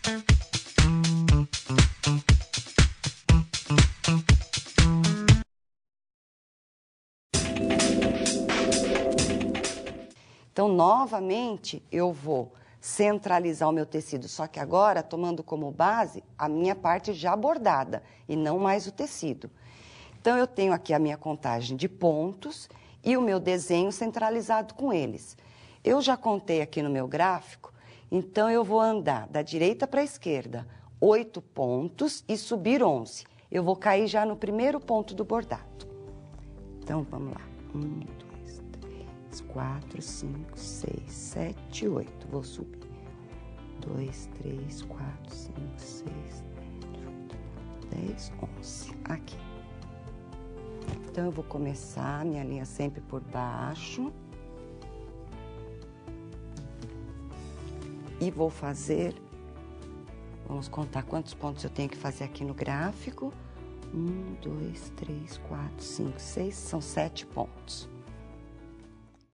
Então, novamente, eu vou centralizar o meu tecido, só que agora tomando como base a minha parte já bordada e não mais o tecido. Então, eu tenho aqui a minha contagem de pontos e o meu desenho centralizado com eles. Eu já contei aqui no meu gráfico, então eu vou andar da direita para a esquerda 8 pontos e subir 11. Eu vou cair já no primeiro ponto do bordado. Então, vamos lá. 1, 2, 3, 4, 5, 6, 7, 8. Vou subir. 2, 3, 4, 5, 6, 7, 8, 10, 11. Aqui. Então, eu vou começar minha linha sempre por baixo. E vou fazer... Vamos contar quantos pontos eu tenho que fazer aqui no gráfico. 1, 2, 3, 4, 5, 6, são 7 pontos.